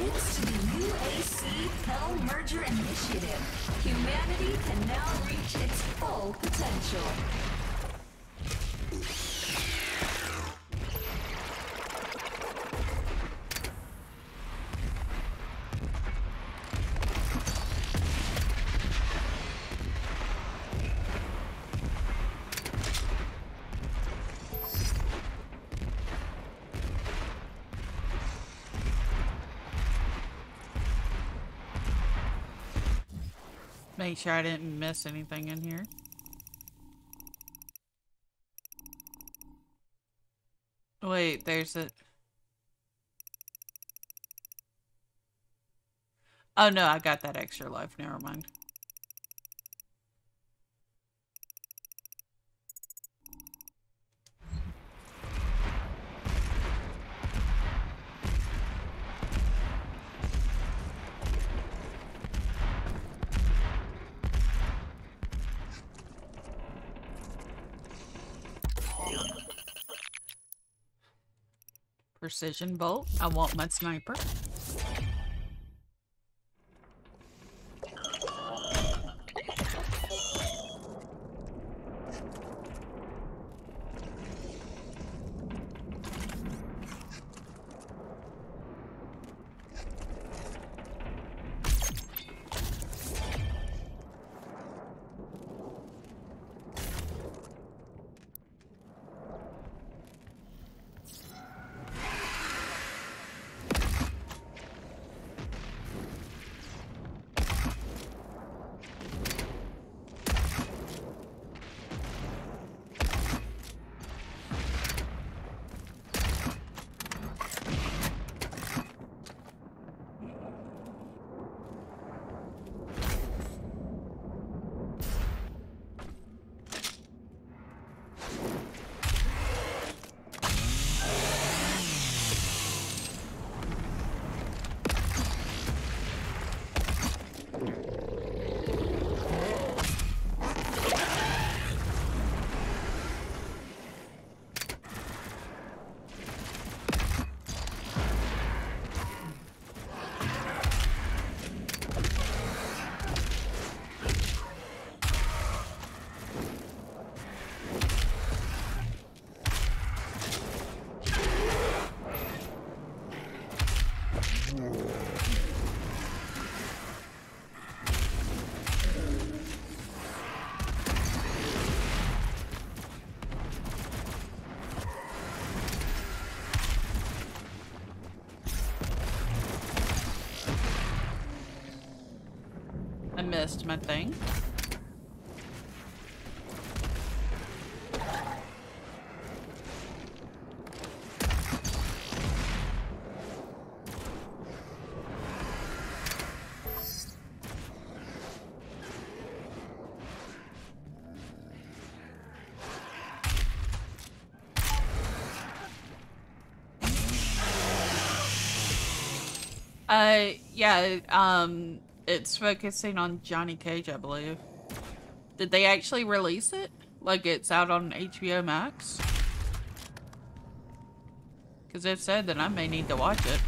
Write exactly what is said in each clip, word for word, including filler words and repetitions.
Thanks to the U A C Pell Merger Initiative, humanity can now reach its full potential. Make sure I didn't miss anything in here. Wait, there's a... Oh no, I got that extra life. Never mind. Precision bolt. I want my sniper. I missed my thing. Uh, yeah, um, it's focusing on Johnny Cage, I believe. Did they actually release it? Like it's out on H B O Max? Because if so, then I may need to watch it.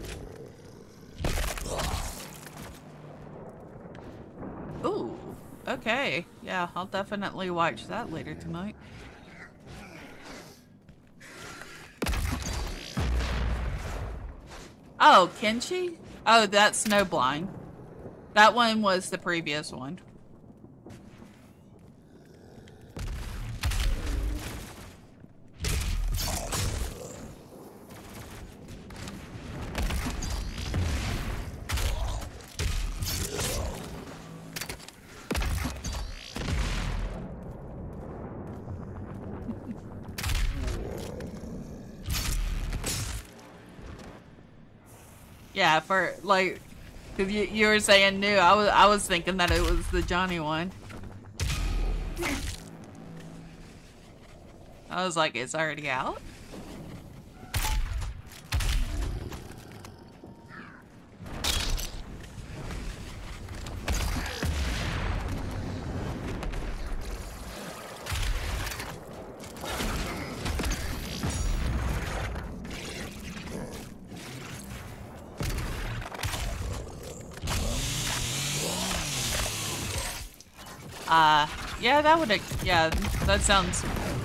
Ooh, okay. Yeah, I'll definitely watch that later tonight. Oh, Kenshi? Oh, that's Snowblind. That one was the previous one. Yeah, for like, cause you you were saying new. I was I was thinking that it was the Johnny one. I was like, it's already out. Uh, yeah, that would, yeah, that sounds...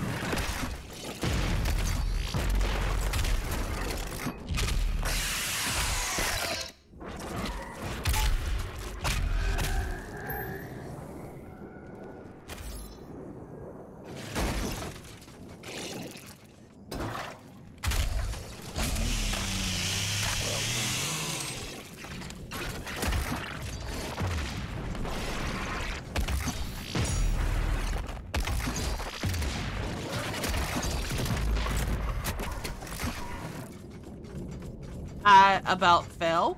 I about fell.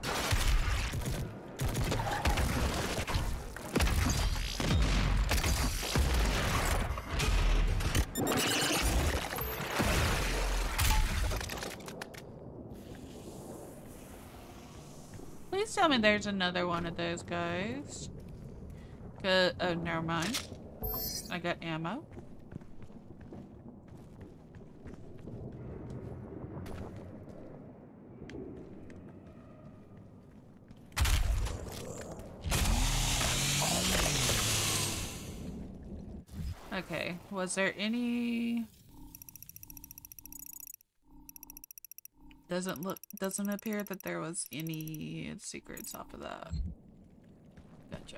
Please tell me there's another one of those guys. Cause, oh, never mind. I got ammo. Okay, was there any... Doesn't look, doesn't appear that there was any secrets off of that. Gotcha.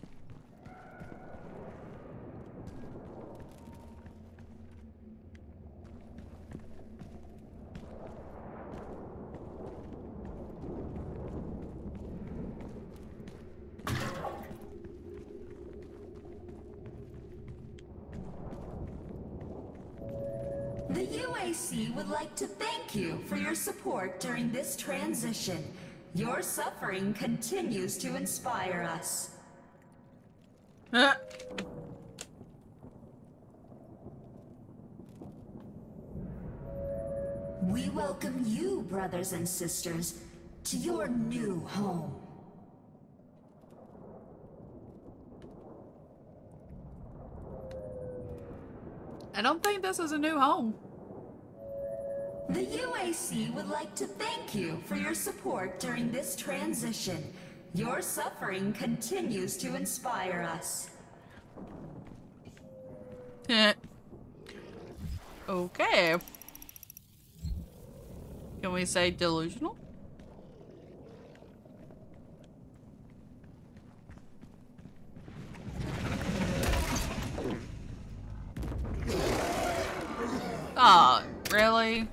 The U A C would like to thank you for your support during this transition. Your suffering continues to inspire us. Uh. We welcome you, brothers and sisters, to your new home. I don't think this is a new home. The U A C would like to thank you for your support during this transition. Your suffering continues to inspire us. Okay. Can we say delusional? Oh, really?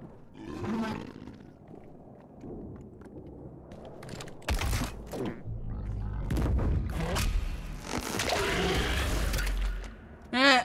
Eh.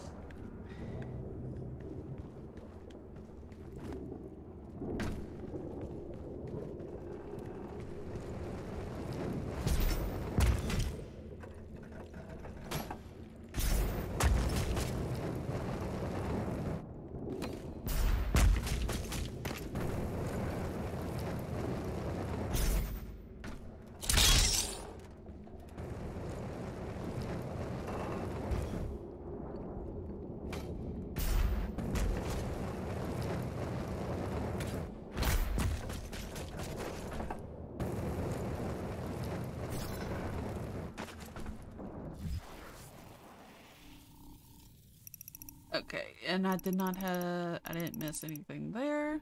Okay, and I did not have, I didn't miss anything there.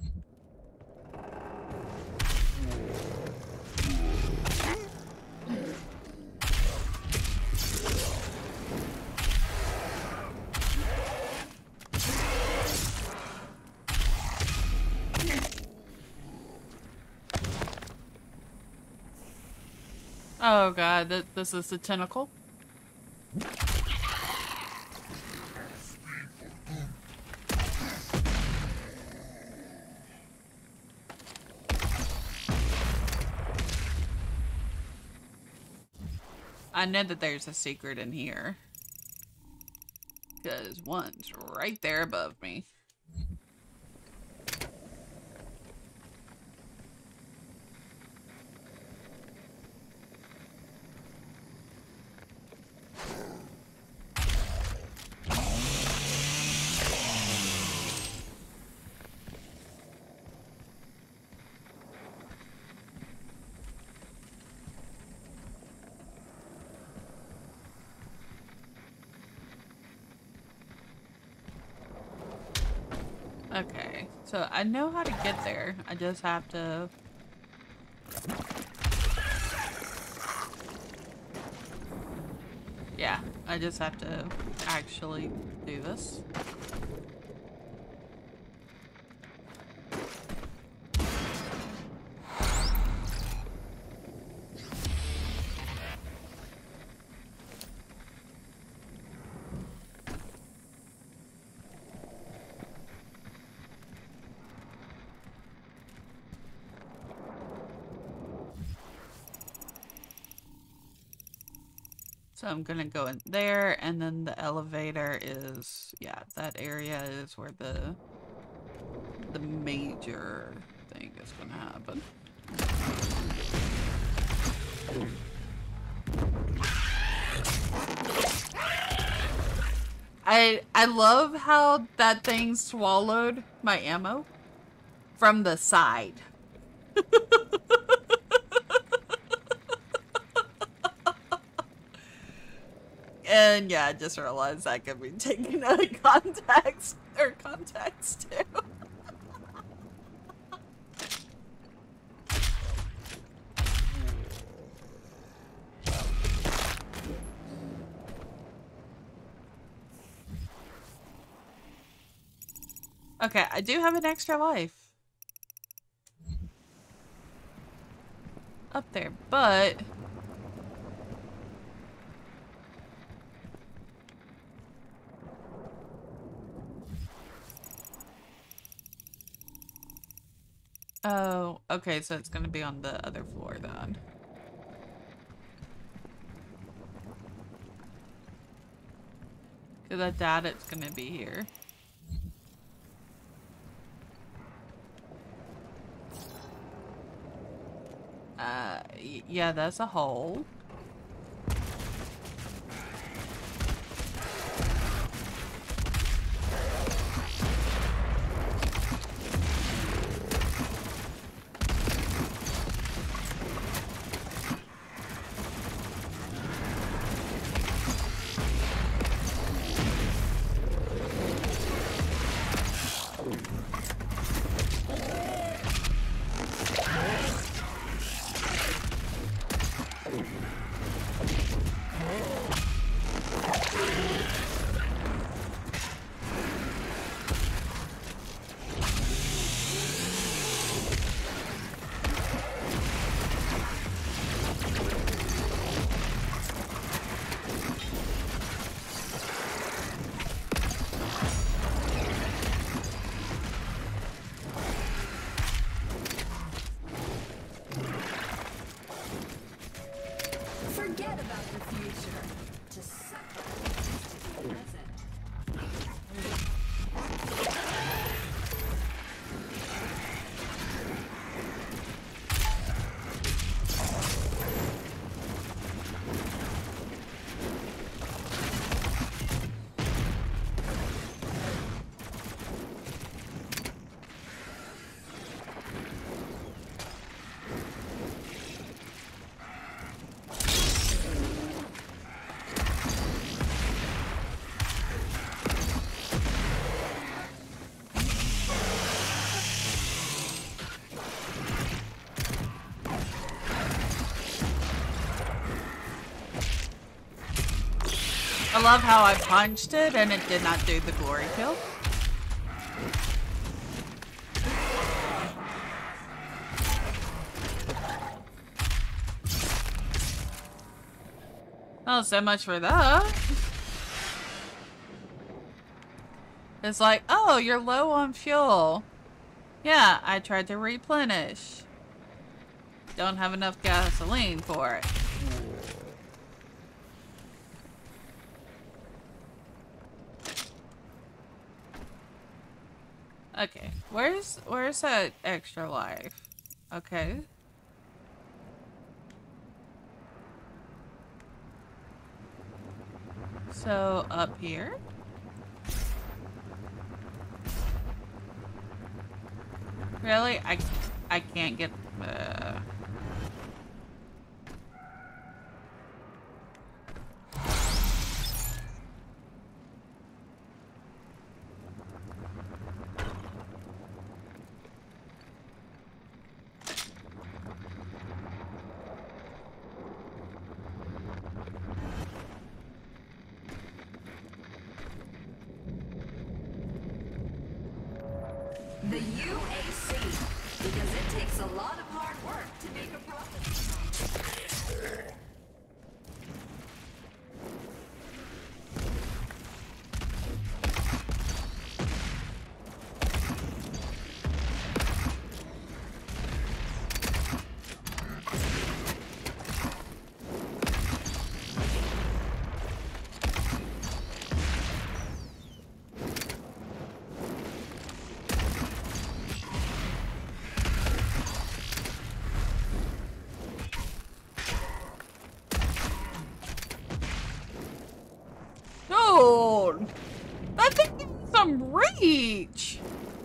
Oh god, th this is the tentacle. I know that there's a secret in here. Because one's right there above me. Okay, so I know how to get there. I just have to... Yeah, I just have to actually do this. So I'm gonna go in there, and then the elevator is, yeah, that area is where the the major thing is gonna happen. I I love how that thing swallowed my ammo from the side. And yeah, I just realized that could be taken out of context or context too. Okay, I do have an extra life up there, but oh, okay, so it's gonna be on the other floor then. Because I doubt it's gonna be here. Uh, yeah, that's a hole. Forget about the future. To suffer is to be present. I love how I punched it and it did not do the glory kill. Oh, so much for that. It's like, oh, you're low on fuel. Yeah, I tried to replenish. Don't have enough gasoline for it. Okay, where's where's that extra life? Okay. So up here. Really? I I can't get uh The U A C, because it takes a lot of hard work to make a profit. Dude, that thing gives me some reach.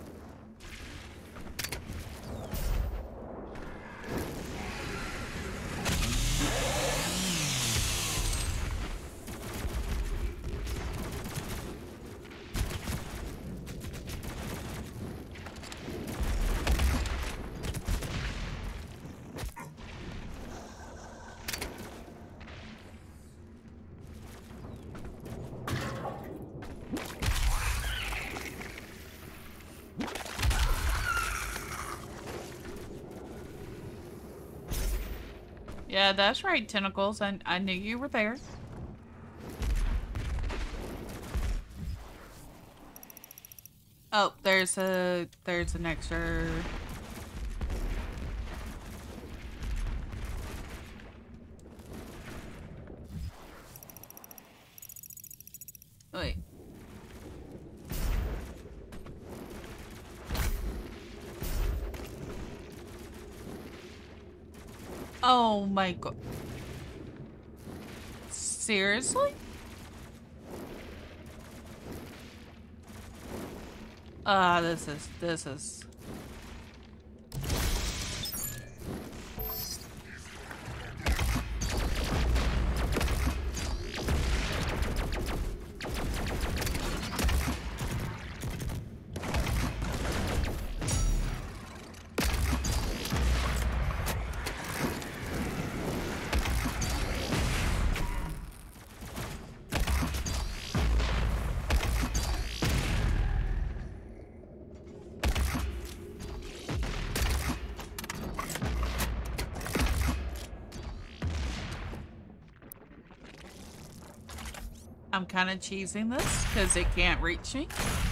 Yeah, that's right, Tentacles. I, I knew you were there. Oh, there's a... there's an extra... Wait. Oh my god. Seriously? Ah, uh, this is, this is... I'm kind of cheesing this because it can't reach me.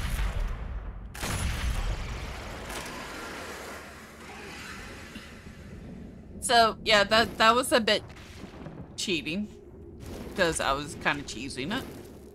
So yeah, that that was a bit cheating because I was kind of cheesing it.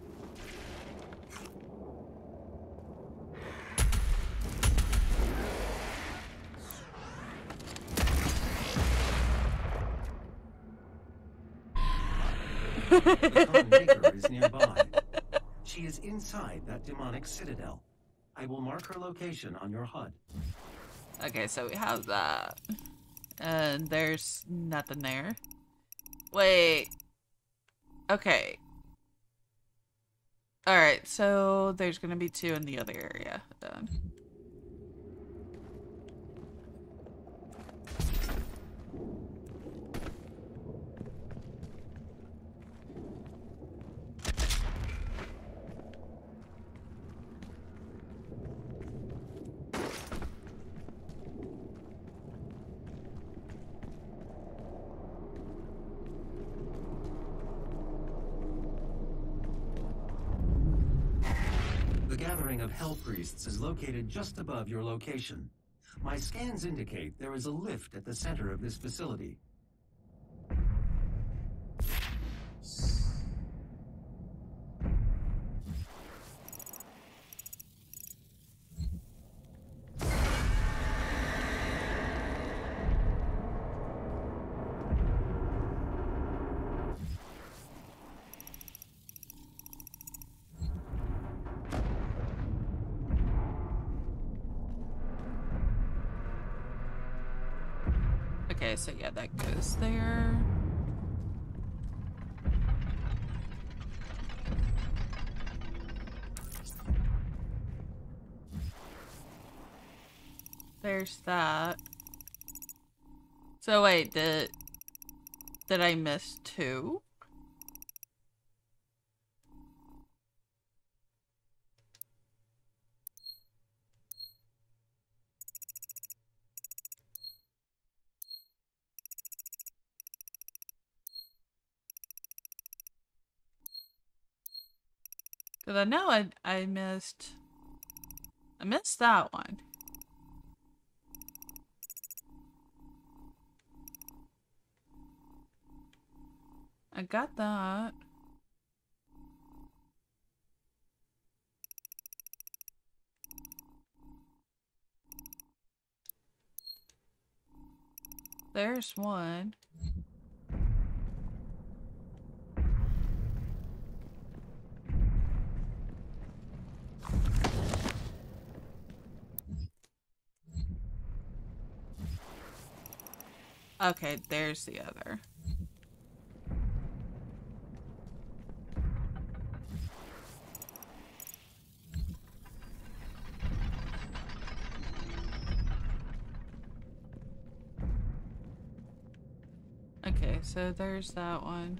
The Maker is nearby. She is inside that demonic citadel. I will mark her location on your H U D. Okay, so we have that. And there's nothing there. Wait. Okay. Alright, so there's gonna be two in the other area then. The gathering of Hell Priests is located just above your location. My scans indicate there is a lift at the center of this facility. Okay, so yeah, that goes there. There's that. So wait, did did I miss two? Because I know I, I missed... I missed that one. I got that. There's one. Okay, there's the other. Okay, so there's that one.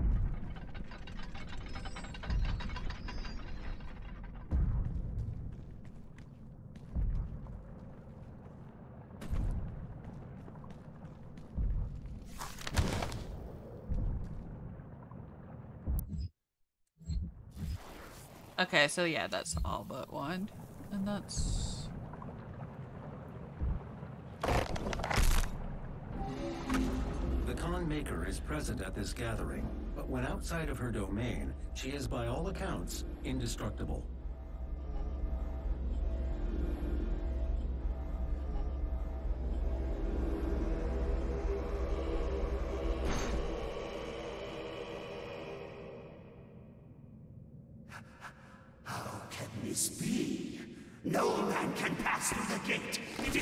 Okay, so yeah, that's all but one. And that's... The Khan Maker is present at this gathering, but when outside of her domain, she is by all accounts indestructible. This be? No man can pass through the gate. It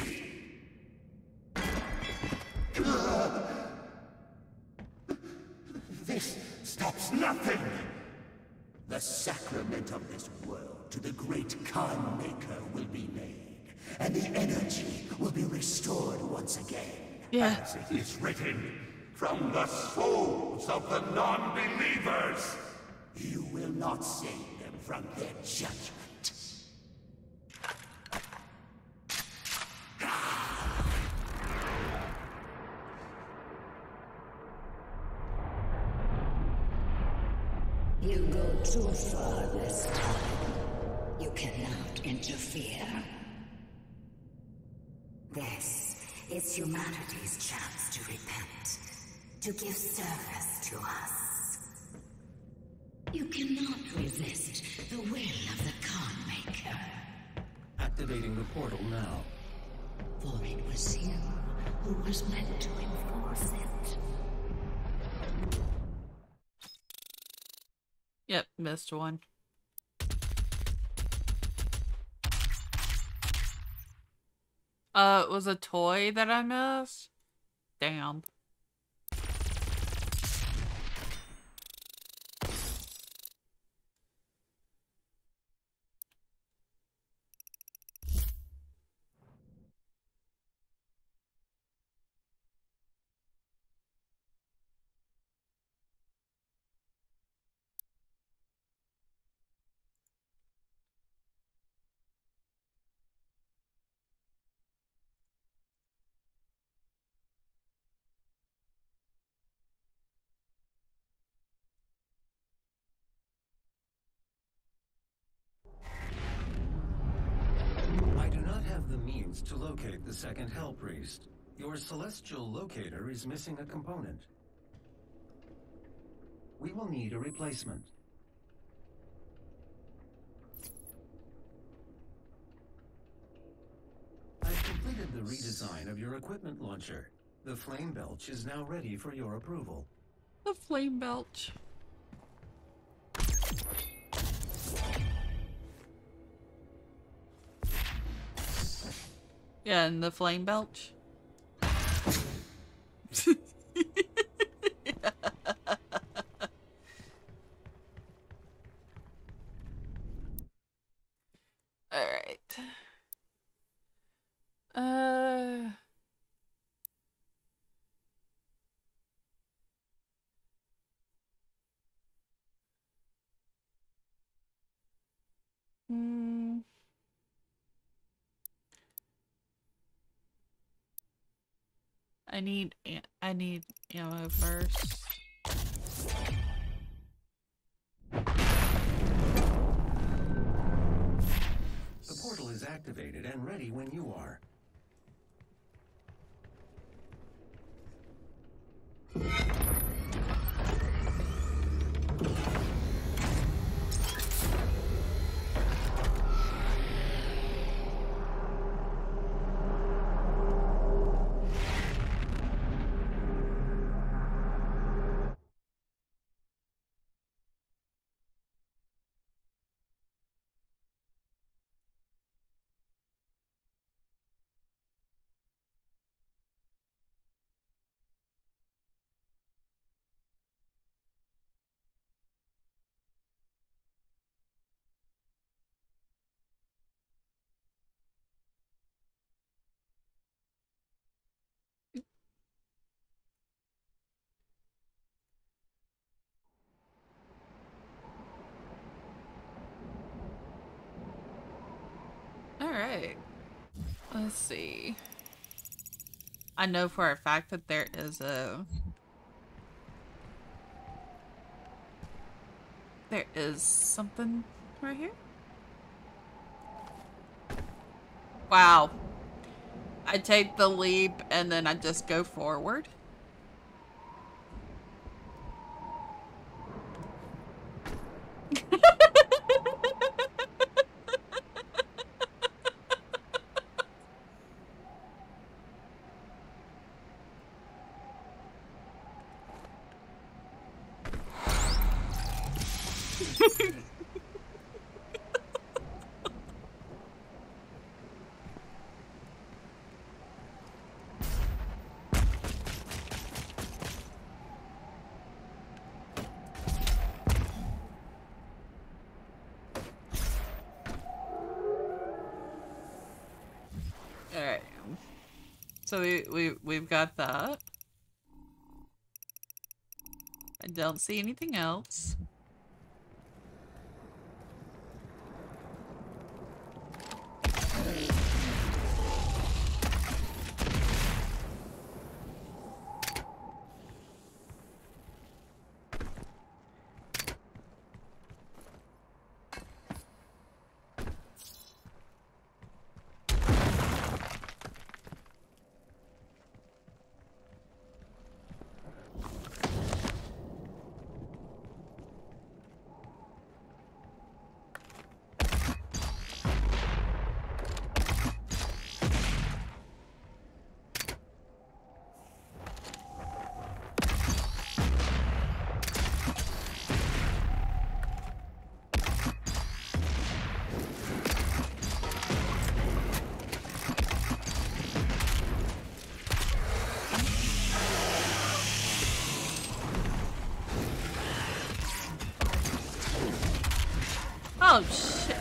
is... This stops nothing. The sacrament of this world to the great Khan Maker will be made, and the energy will be restored once again. Yeah. As it is written, from the souls of the non-believers. You will not save them from their judgment. You go too far this time. You cannot interfere. This is humanity's chance to repent, to give service to us. You cannot resist the will of the Khan Maker. Activating the portal now. For it was you who was meant to enforce it. Yep, missed one. Uh, it was a toy that I missed? Damn. The means to locate the second Hell Priest. Your celestial locator is missing a component. We will need a replacement. I've completed the redesign of your equipment launcher. The flame belch is now ready for your approval. The flame belch. Yeah, and the flame belch. Alright. Uh... Hmm... I need I need ammo first. activated and ready when you are. Alright. Let's see. I know for a fact that there is a... There is something right here. Wow. I take the leap and then I just go forward. Alright. So we, we, we've got that. I don't see anything else. Oh, shit.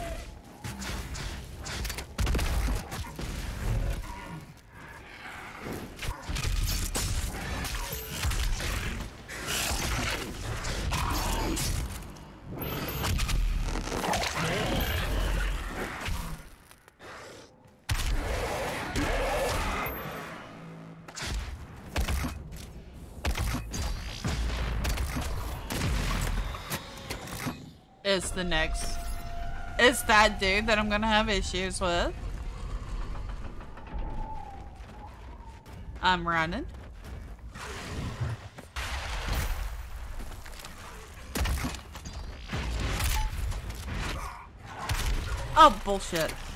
It's the next... It's that dude that I'm gonna have issues with. I'm running. Oh, bullshit.